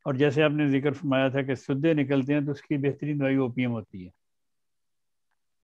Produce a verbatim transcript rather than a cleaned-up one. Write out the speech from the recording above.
और जैसे आपने जिक्र फरमाया था कि सुद्दे निकलते हैं तो उसकी बेहतरीन दवाई ओपीएम होती है।